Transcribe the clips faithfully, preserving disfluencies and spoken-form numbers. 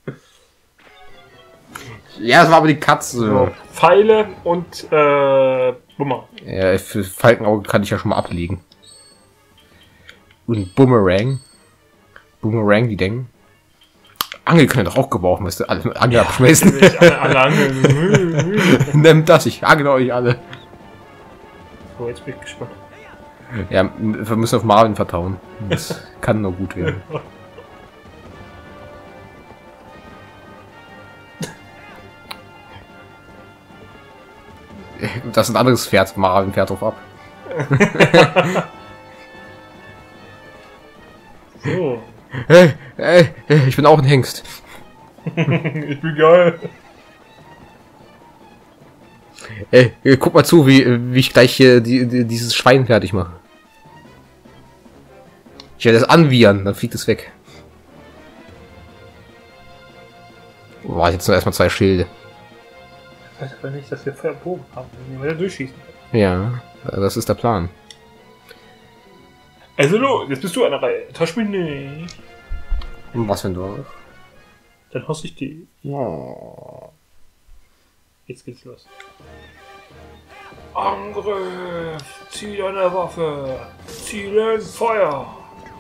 Ja, das war aber die Katze. So, Pfeile und äh, Bummer. Ja, für Falkenauge kann ich ja schon mal ablegen. Und Boomerang. Boomerang, die denken. Angel können doch auch gebrauchen, weißt du, alle mit Angel ja, abschmeißen. Alle, alle Angel. Nimm das, ich angel euch alle. So, jetzt bin ich gespannt. Ja, wir müssen auf Marvin vertrauen. Das kann nur gut werden. Das ist ein anderes Pferd. Marvin fährt drauf ab. So. Hey, hey, hey, ich bin auch ein Hengst. Ich bin geil. Ey, guck mal zu, wie, wie ich gleich hier die, die, dieses Schwein fertig mache. Ich werde es anwiehern, dann fliegt es weg. Boah, jetzt nur erstmal zwei Schilde. Ich weiß aber nicht, dass wir Feuerbogen haben, wenn wir da durchschießen. Ja, das ist der Plan. Also los, jetzt bist du an der Reihe. Tausch mich nicht. Was wenn du? Dann hasse ich die. Oh. Jetzt geht's los. Angriff! Zieh deine Waffe! Zielen Feuer!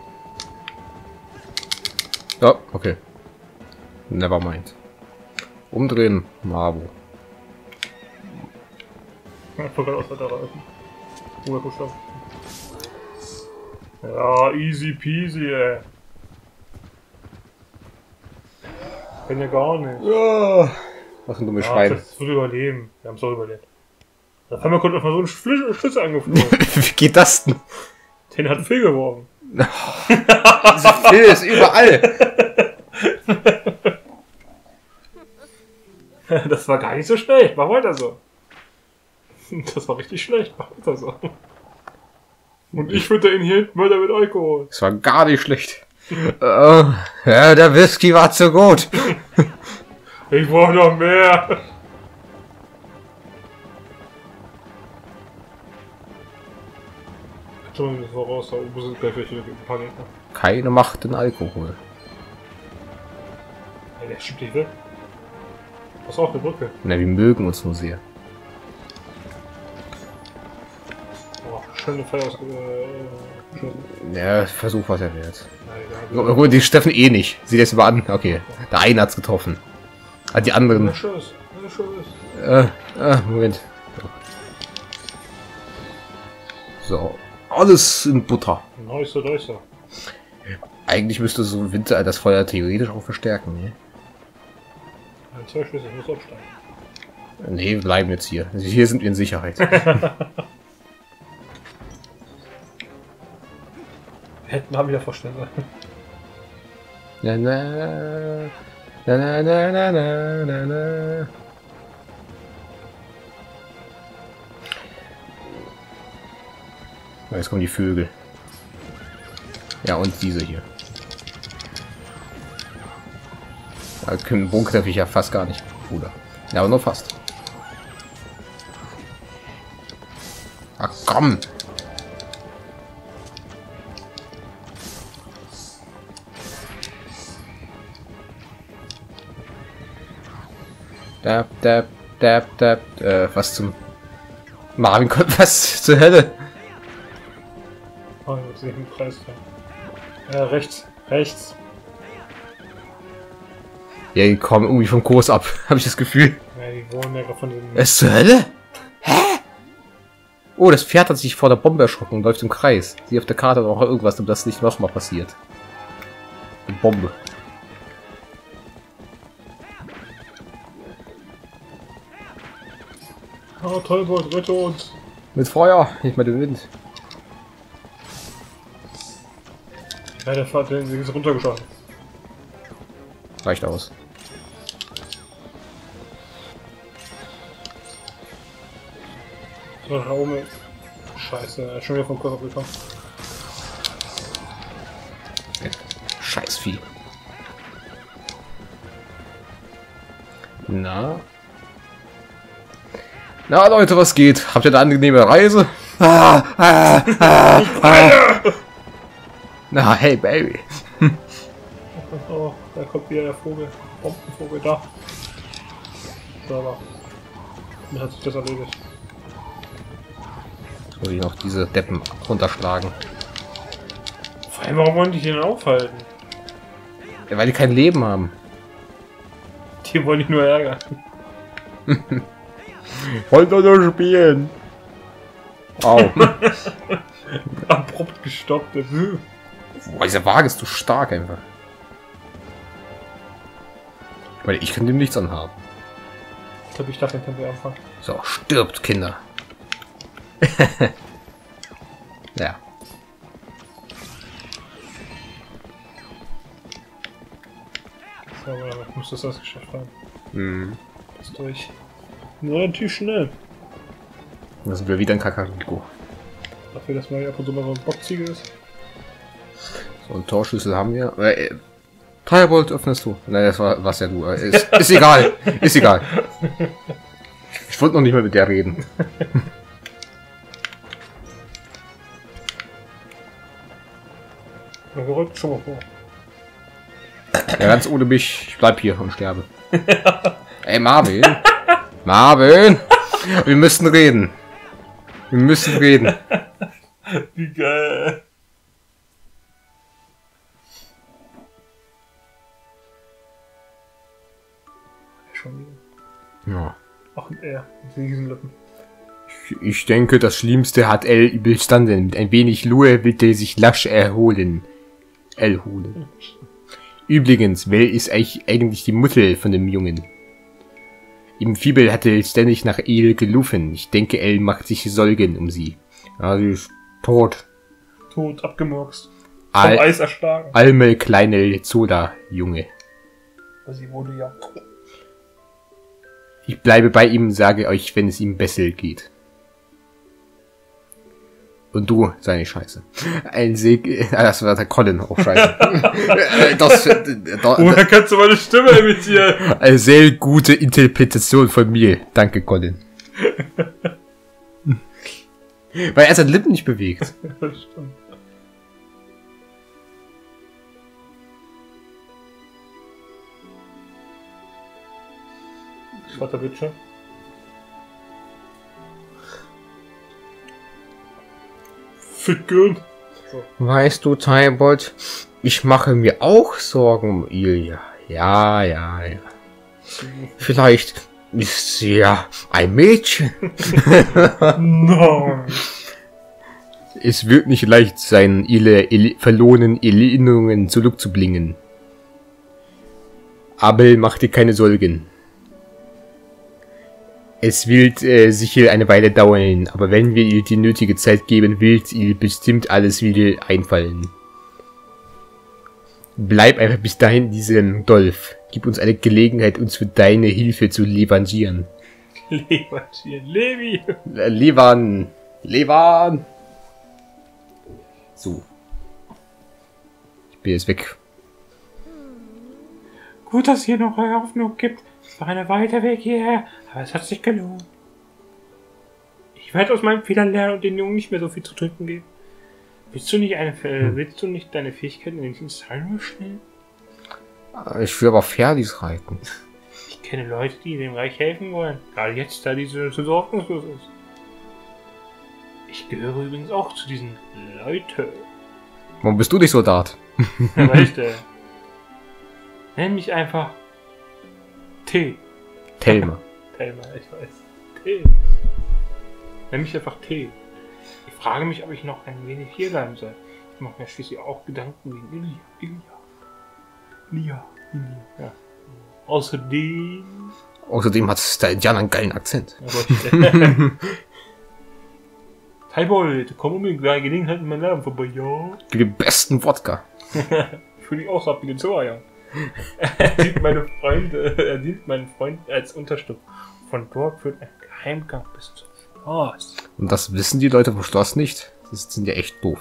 Ja, okay. Never mind. Umdrehen, Marbo. Ich wollte gerade aus der Reifen. Ja, easy peasy, ey. Kann ja gar nicht. Ja. Was ein dummes Ja, Schwein. das wird überleben. Wir haben es auch überlebt. Da haben wir kurz mal so einen Schlüssel, Schlüssel angeflogen. Wie geht das denn? Den hat Phil geworfen. Phil ist überall. Das war gar nicht so schlecht. Mach weiter so. Das war richtig schlecht. Mach weiter so. Und ich fütter ihn hier Mörder mit Alkohol. Das war gar nicht schlecht. uh, ja, der Whisky war zu gut. Ich brauch noch mehr. Schon das voraus, da oben sind gleich welche ein paar Gegner. Keine Macht in Alkohol. Ey, der schiebt dich weg. Pass auf, die Brücke. Na, wir mögen uns nur sehr. Oh, schöne Feier aus. Äh, ja, Versuch was er wert. ja, Gut, die Steffen eh nicht. Sieh das mal an. Okay, der eine hat's getroffen. Ah, die anderen. der Schuss, der Schuss. Äh, äh, Moment. So. Alles in Butter. Neuester, neuester. Eigentlich müsste so ein Winter das Feuer theoretisch auch verstärken, ne? Ja, zwei Schüsse, ich muss absteigen. Nee, wir bleiben jetzt hier. Also hier sind wir in Sicherheit. Hätten wir wieder vorstellen sollen. Na, na, na, na, na, na, na, na. Jetzt kommen die Vögel. Ja, und diese hier. Da können Bogen treffe ich ja fast gar nicht, Bruder. Ja, aber nur fast. Ach komm! Dab, dab, dab, dab, äh, was zum... Marvin kommt, was zur Hölle? Oh, jetzt sehe ich einen Kreis da. Ja, rechts, rechts. Ja, die kommen irgendwie vom Kurs ab, habe ich das Gefühl. Ja, die wohnen ja von den... Was zur Hölle? Hä? Oh, das Pferd hat sich vor der Bombe erschrocken und läuft im Kreis. Sie auf der Karte noch irgendwas, damit das nicht nochmal passiert. Eine Bombe. Oh, Tollwort, rette uns! Mit Feuer, nicht mal den Wind. Ja, der Fahrt, der ist runtergeschossen. Reicht aus. So, da oben. Scheiße, er ist schon wieder vom Kurs abgekommen. Scheiß Vieh. Na? Na Leute, was geht? Habt ihr eine angenehme Reise? Ah, ah, ah, ah. Na, hey Baby. Oh, Da kommt wieder der Vogel. Bombenvogel da. Sauber. Dann hat sich das erledigt. Soll ich noch diese Deppen runterschlagen? Vor allem, warum wollen die den aufhalten? Ja, weil die kein Leben haben. Die wollen dich nur ärgern. Wollt ihr nur spielen? Au. Abrupt gestoppt. Boah, dieser Wagen ist so stark einfach. Weil ich kann dem nichts anhaben. Ich glaube, ich darf den Tempel anfangen. So, stirbt, Kinder. Ja. So, aber ich muss das alles geschafft haben. Mhm. Das durch. Relativ schnell. Da sind wir wieder in Kakariko. Dafür, dass man ab und zu mal so ein Bockziege ist. So, einen Torschlüssel haben wir. Äh, Firebolt öffnest du. Nein, das war was ja du. Äh, Ist, ist egal. Ist egal. Ich wollte noch nicht mehr mit der reden. Na, gerückt schon mal vor. Ja, ganz ohne mich. Ich bleib hier und sterbe. Ey, Marvin. Marvin. Wir müssen reden. Wir müssen reden. Wie geil. Schon wieder. Ja. Ach, er. Riesenlippen. Ich denke, das Schlimmste hat El überstanden. Mit ein wenig Ruhe wird er sich lasch erholen. El holen. Übrigens, wer ist eigentlich die Mutter von dem Jungen? Im Fibel hat er ständig nach El gerufen. Ich denke, El macht sich Sorgen um sie. Ja, sie ist tot. Tot, abgemurkst. Vom Al Eis erschlagen. Alme kleine Zoda, Junge. Sie wurde ja. Ich bleibe bei ihm, sage euch, wenn es ihm besser geht. Und du, seine Scheiße. Ein Seg... Ah, das war der Colin, auch scheiße. das, da, Woher kannst du meine Stimme imitieren? Eine sehr gute Interpretation von mir. Danke, Colin. Weil er seine Lippen nicht bewegt. Das stimmt. Warte, bitte. Ficken. So. Weißt du, Tybalt, ich mache mir auch Sorgen um Ilja. Ja, ja, ja. Vielleicht ist sie ja ein Mädchen. Nein. Es wird nicht leicht sein, ihre ele verlorenen Erinnerungen zurückzubringen. Abel, mach dir keine Sorgen. Es wird äh, sicher eine Weile dauern, aber wenn wir ihr die nötige Zeit geben, wird ihr bestimmt alles wieder einfallen. Bleib einfach bis dahin in diesem Dorf. Gib uns eine Gelegenheit, uns für deine Hilfe zu levangieren. Levangieren. Levi. Äh, Levan. Levan. So. Ich bin jetzt weg. Gut, dass es hier noch eine Hoffnung gibt. Es war ein weiter Weg hierher, aber es hat sich gelohnt. Ich werde aus meinem Fehler lernen und den Jungen nicht mehr so viel zu trinken geben. Willst du nicht eine, äh, willst du nicht deine Fähigkeiten in den Dienst stellen? Ich will aber Pferdis reiten. Ich kenne Leute, die dem Reich helfen wollen. Gerade jetzt, da diese so hoffnungslos ist. Ich gehöre übrigens auch zu diesen Leuten. Warum bist du nicht Soldat? Weißt du? Nenn mich einfach T. Thelma. Thelma, ich weiß. T. Nenn mich einfach T. Ich frage mich, ob ich noch ein wenig hier bleiben soll. Ich mache mir schließlich auch Gedanken wegen Ilja. Ilja. Ilja. Ilja. Ja. Außerdem... Außerdem hat der Indianer einen geilen Akzent. Tybalt, komm unbedingt bei Gelegenheit in meinem Laden vorbei, ja? Den besten Wodka. Ich fühle mich auch so ab wie den Zoajan. Er dient meine Freunde, er dient meinen Freund als Unterstützung. Von dort führt ein Geheimgang bis zum Schloss. Und das wissen die Leute vom Schloss nicht. Das sind ja echt doof.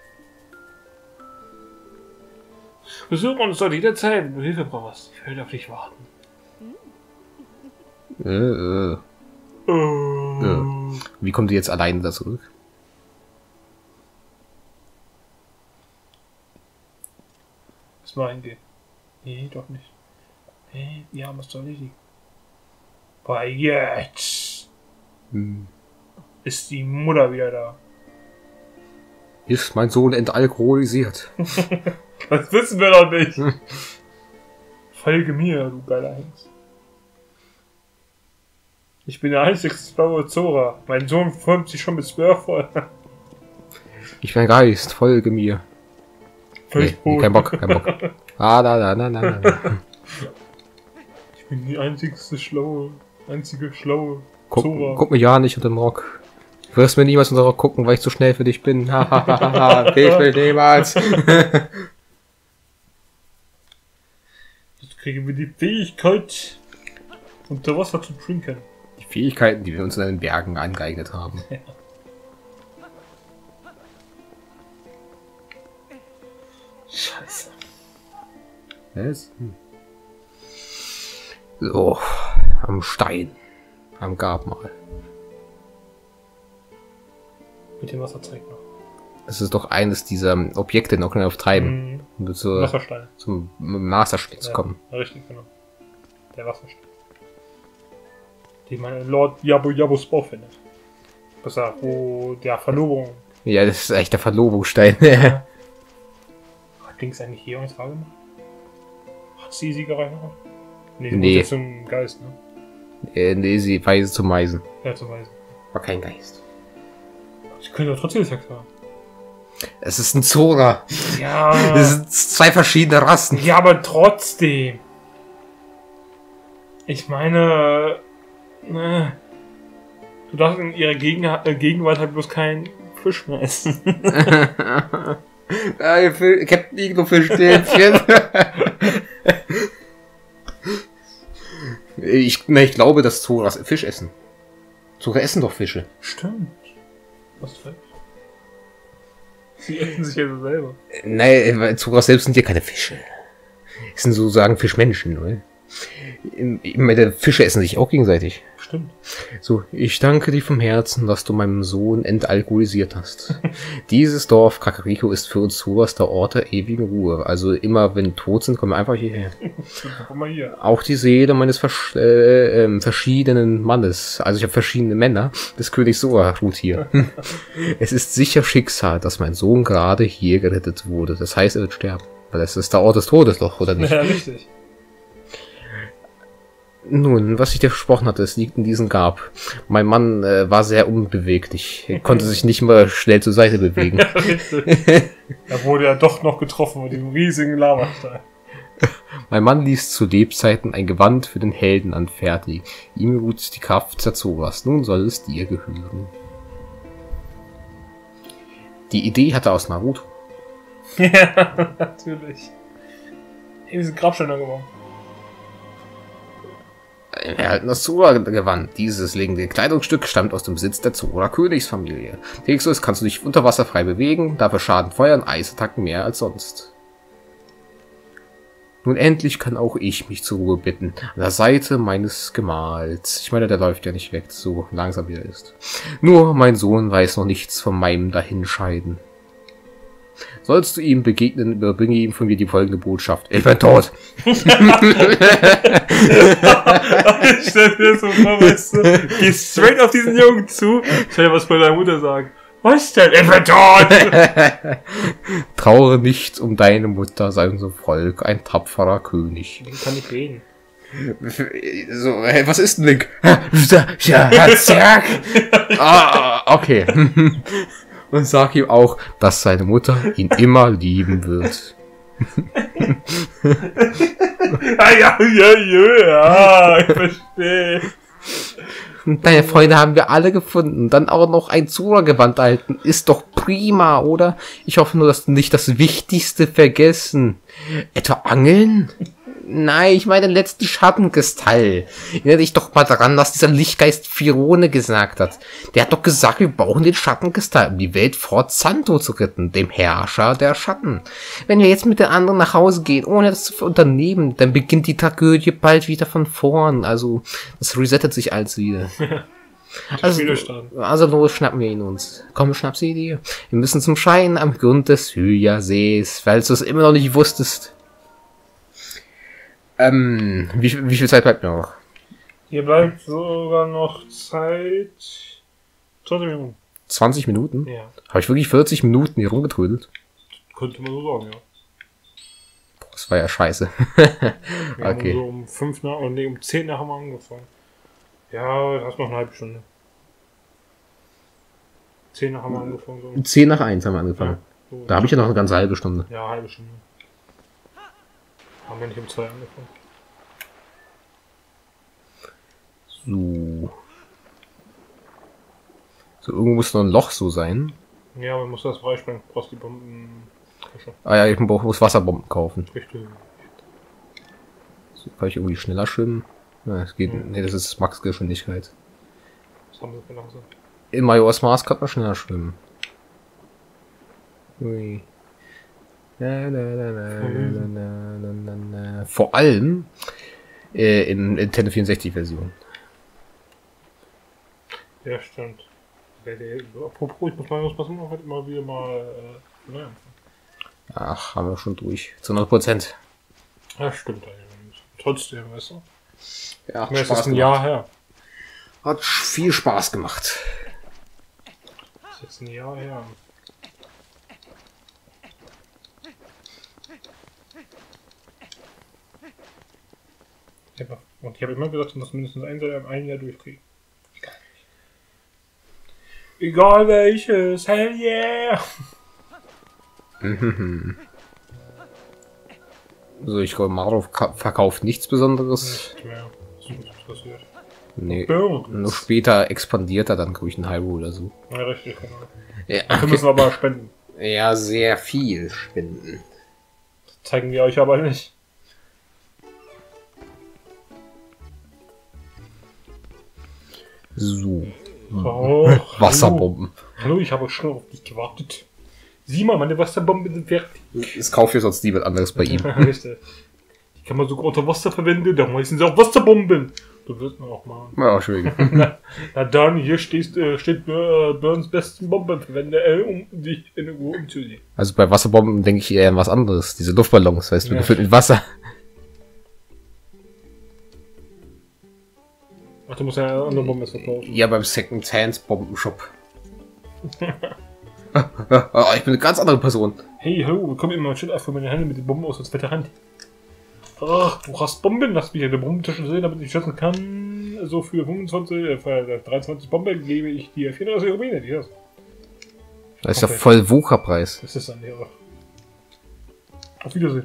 Besuch uns dort jederzeit, wenn du Hilfe brauchst. Ich werde auf dich warten. Äh, äh. Oh. Äh. Wie kommt ihr jetzt alleine da zurück? Lass mal eingehen. Nee, doch nicht. Hey, ja, was soll ich? Boah, jetzt Hm. ist die Mutter wieder da. Ist mein Sohn entalkoholisiert? Das wissen wir doch nicht. Folge mir, du geiler Hengst. Ich bin der einzige blaue Zora. Mein Sohn formt sich schon mit zwölf voll. Ich bin ein Geist, folge mir. Nee, nee, kein Bock, kein Bock. Ah, da, da, da, da, da. Ich bin die einzigste schlaue, einzige schlaue Guck, Zora. guck mir ja nicht unter dem Rock. Du wirst mir niemals unter den Rock gucken, weil ich zu schnell für dich bin. Hahaha, ich will niemals. Jetzt kriegen wir die Fähigkeit, unter Wasser zu trinken. Die Fähigkeiten, die wir uns in den Bergen angeeignet haben. Ja. Scheiße. Was? Hm. So, am Stein. Am Grabmal. Mit dem Wasserzeug noch. Das ist doch eines dieser Objekte in Ocarina of Time. Mhm. Um zur, Wasserstein. zum Masterspiel zu Ja, kommen. richtig, genau. Der Wasserstein. Den mein Lord Jabu Jabus Bau findet. Besser, wo der Verlobung. Ja, das ist echt der Verlobungsstein. Ja. Hat Dings eigentlich hier uns Frage gemacht? Hat sie Siegerei noch? Nee, sie Nee. muss jetzt zum Geist, ne? äh, nee, sie weise zum Meisen. Ja, zum Weisen. War kein Geist. Sie können doch trotzdem Sex haben. Es ist ein Zora. Ja. Es sind zwei verschiedene Rassen. Ja, aber trotzdem. Ich meine, ne, du darfst in ihrer Gegen äh, Gegenwart halt bloß keinen Fisch mehr essen. Captain Iglo Fischstäbchen. ich, ne, ich glaube, dass Zoras Fisch essen. Zora essen doch Fische. Stimmt. Was falsch? Sie essen sich ja so selber. Nein, weil Zoras selbst sind ja keine Fische. Das sind sozusagen Fischmenschen, oder? Ich meine, Fische essen sich auch gegenseitig. Stimmt. So, ich danke dir vom Herzen, dass du meinem Sohn entalkoholisiert hast. Dieses Dorf Kakariko ist für uns Zoras der Ort der ewigen Ruhe. Also immer, wenn wir tot sind, kommen wir einfach hierher. Guck mal hier. Auch die Seele meines vers äh, äh, verschiedenen Mannes, also ich habe verschiedene Männer, des Königs Sora ruht hier. Es ist sicher Schicksal, dass mein Sohn gerade hier gerettet wurde. Das heißt, er wird sterben. Weil das ist der Ort des Todes doch, oder nicht? Ja, richtig. Nun, was ich dir versprochen hatte, es liegt in diesem Grab. Mein Mann äh, war sehr unbeweglich. Er konnte sich nicht mal schnell zur Seite bewegen. Ja, richtig. Er wurde ja doch noch getroffen mit dem riesigen Lavastein. Mein Mann ließ zu Lebzeiten ein Gewand für den Helden anfertigen. Ihm ruht die Kraft der Zoras. Nun soll es dir gehören. Die Idee hatte aus Naruto. Ja, natürlich. Hier ist ein Grabstein angebaut. Ein erhaltenes Zora-Gewand. Dieses legendäre Kleidungsstück stammt aus dem Besitz der Zora-Königsfamilie. Texus kannst du dich unter Wasser frei bewegen, dafür schaden Feuer und Eisattacken mehr als sonst. Nun endlich kann auch ich mich zur Ruhe bitten, an der Seite meines Gemahls. Ich meine, der läuft ja nicht weg, so langsam wie er ist. Nur mein Sohn weiß noch nichts von meinem Dahinscheiden. Sollst du ihm begegnen, überbringe ihm von mir die folgende Botschaft. Ich bin tot. Ich stell dir so vor, weißt du, geh straight auf diesen Jungen zu, stell dir was bei deiner Mutter sagen. Was denn? Ich bin tot! Trauere nicht um deine Mutter, sei unser Volk ein tapferer König. Den kann ich reden. So, hey, was ist ein Link? Ja, zack. Ah, okay. Und sag ihm auch, dass seine Mutter ihn immer lieben wird. Ah, ja, ja, ja, ja, ich verstehe. Deine Freunde haben wir alle gefunden. Dann auch noch ein Zora-Gewand erhalten. Ist doch prima, oder? Ich hoffe nur, dass du nicht das Wichtigste vergessen. Etwa Angeln? Nein, ich meine den letzten Schattenkristall. Erinnere dich doch mal daran, was dieser Lichtgeist Firone gesagt hat. Der hat doch gesagt, wir brauchen den Schattenkristall, um die Welt vor Zanto zu retten, dem Herrscher der Schatten. Wenn wir jetzt mit den anderen nach Hause gehen, ohne das zu unternehmen, dann beginnt die Tragödie bald wieder von vorn. Also, das resettet sich alles wieder. Also, also los, schnappen wir ihn uns. Komm, schnapp sie dir. Wir müssen zum Schein am Grund des Hylia-Sees, falls du es immer noch nicht wusstest. Ähm, wie, wie viel Zeit bleibt mir noch? Hier bleibt sogar noch Zeit. zwanzig Minuten. zwanzig Minuten? Ja. Habe ich wirklich vierzig Minuten hier rumgetrödelt? Könnte man so sagen, ja. Boah, das war ja scheiße. Wir Okay. haben so um fünf nach, nee, um zehn nach haben wir angefangen. Ja, das ist noch eine halbe Stunde. zehn nach haben wir angefangen. So. zehn nach eins haben wir angefangen. Ja, so. Da habe ich ja noch eine ganze halbe Stunde. Ja, halbe Stunde. Haben wir nicht um zwei angefangen. So. So, irgendwo muss noch ein Loch so sein. Ja, man muss das freisprengen. Du brauchst die Bomben. Ah ja, ich muss Wasserbomben kaufen. Richtig. So, kann ich irgendwie schneller schwimmen? Ja, es geht. Mhm. Nee, das ist Max-Geschwindigkeit. Was haben wir für langsam? In Majora's Mask kann man schneller schwimmen. Ui. Na, na, na, na, na, na, na, na, na. Vor allem äh, in Nintendo vierundsechzig Version. Ja, stimmt. Apropos, ich muss mal was machen, heute mal wieder mal äh, neu anfangen. Ach, haben wir schon durch. Zu hundert Prozent. Ja, stimmt eigentlich. Trotzdem, weißt du? Ja, Mir ist das ein Jahr her. Hat viel Spaß gemacht. Das ist jetzt ein Jahr her. Und ich habe immer gesagt, ich muss mindestens ein Jahr, ein Jahr durchkriegen. Egal welches, hell yeah! So, ich glaube, Mario verkauft nichts Besonderes. Nicht mehr. Das ist nicht passiert. Nee. Birds. Nur später expandiert er dann, glaube ich, in Hyrule oder so. Ja, richtig, genau. Ja, Dafür müssen wir aber spenden. ja, sehr viel spenden. Zeigen wir euch aber nicht. So. Oh, Wasserbomben. Hallo. Hallo, ich habe schon auf dich gewartet. Sieh mal, meine Wasserbomben sind fertig. Es kauft jetzt sonst niemand anderes bei ihm. Richtig. Die kann man sogar unter Wasser verwenden, da meistens auch Wasserbomben. Du wirst man auch machen. Ja, schwierig. na, na dann, hier stehst, äh, steht äh, Burns besten Bomben verwende, äh, um dich in Ruhe umzusehen. Also bei Wasserbomben denke ich eher an was anderes. Diese Luftballons, weißt du, Ja. gefüllt mit Wasser. Ach, du musst ja eine andere Bombe verkaufen. Ja, beim Second-Hand-Bombenshop. Ah, ich bin eine ganz andere Person. Hey, hallo, komm immer schön auf für meine Hände mit den Bomben aus der zweiten Hand. Ach, du hast Bomben, lass mich eine Bombentasche sehen, damit ich schätzen kann. So für fünfundzwanzig, äh, für dreiundzwanzig Bomben gebe ich dir vierunddreißig Rubine, die hast. Das ist ja Okay. voll Wucherpreis. Das ist dann ja auch. Auf Wiedersehen.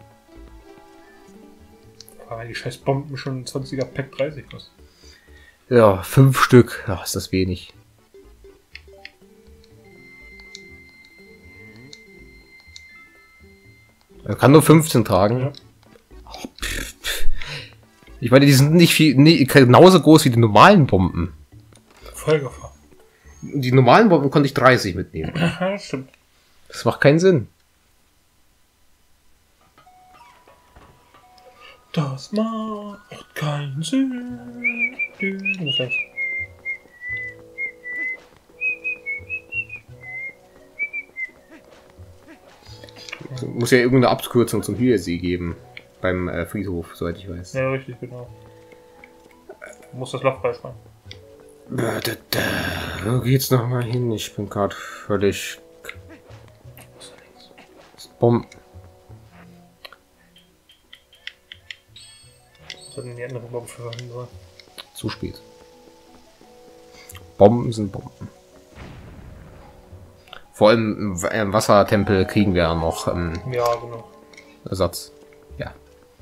Weil die scheiß Bomben schon ein zwanziger Pack dreißig kosten. Ja, fünf Stück. Ach, ist das wenig. Er kann nur fünfzehn tragen. Ja. Oh, pff, pff. Ich meine, die sind nicht viel, nie, genauso groß wie die normalen Bomben. Vollgefahr. Die normalen Bomben konnte ich dreißig mitnehmen. Ja, stimmt. Das macht keinen Sinn. Das macht keinen Sinn. Du musst rechts. Muss ja irgendeine Abkürzung zum Hühlersee geben. Beim äh, Friedhof, soweit ich weiß. Ja, richtig, genau. Du musst das Loch freischreiben. Wo geht's nochmal hin? Ich bin gerade völlig... Bomben. Was sollten die anderen Bomben verwenden sollen? Zu spät. Bomben sind Bomben. Vor allem im W- im Wassertempel kriegen wir ja noch ähm, Ja, genau. Ersatz. Ja.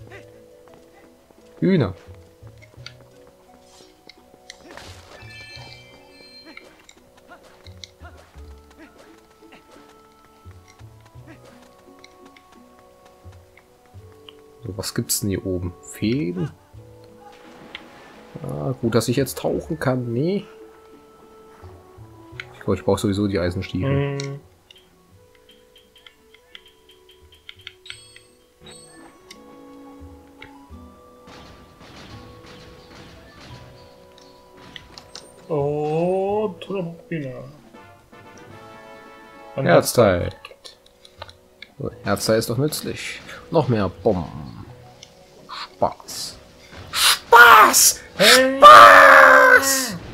Hühner. So, was gibt's denn hier oben? Fäden? Ah, gut, dass ich jetzt tauchen kann. Nee. Ich glaube, ich brauche sowieso die Eisenstiefel. Hm. Oh, Turbine. Herzteil. So, Herzteil ist doch nützlich. Noch mehr Bomben. Spaß. Spaß! Spaß!